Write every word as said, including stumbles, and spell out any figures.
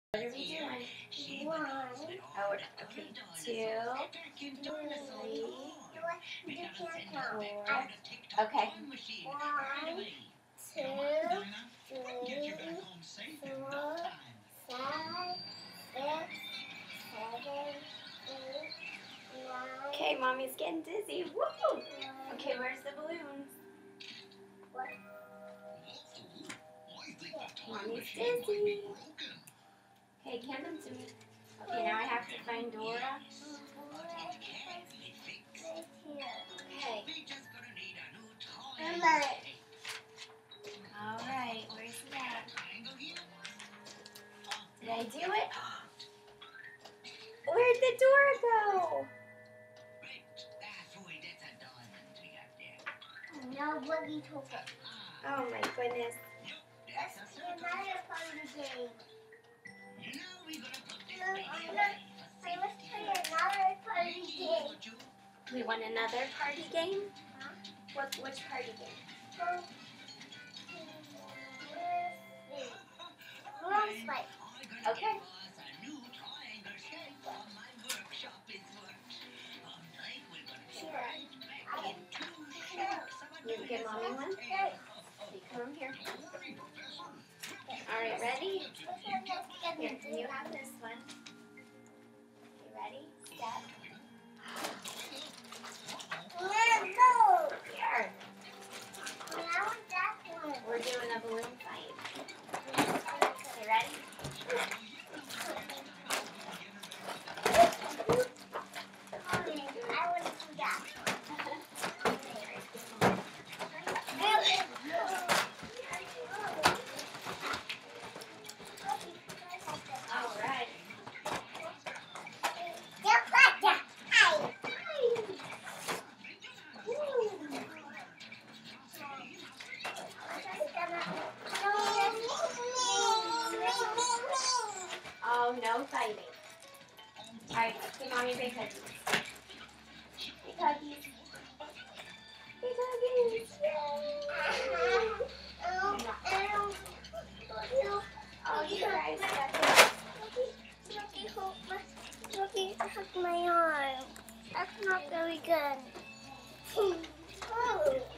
What are we doing? One. Oh, okay. Two, three, You can't count. four. I, Okay. One, two, three, four, five, six, seven, eight, nine. Okay, Mommy's getting dizzy. Woo! Okay, where's the balloons? What? Mommy's dizzy. Okay, hand them to me. Okay, now I have to find Dora. Okay. Remember. Alright, where's it at? Did I do it? Where'd the Dora go? Nobody took it. Oh my goodness. That's another party game. Let's play another party game. We want another party game? Huh? What? Which party game? Go Balloon fight. Okay. You give Mommy one? Okay, come here. Alright, ready? Here, you have this one. You ready? Step. Let's go. Here. I want that one. We're doing a balloon fight. You ready? Mommy, I want to do that. Alright. Just like that. Hi. Oh, no fighting. Alright, give Mommy big huggies. Big huggies. Big huggies. Oh, you guys got this. Look, I have my arm. That's not very good. Oh.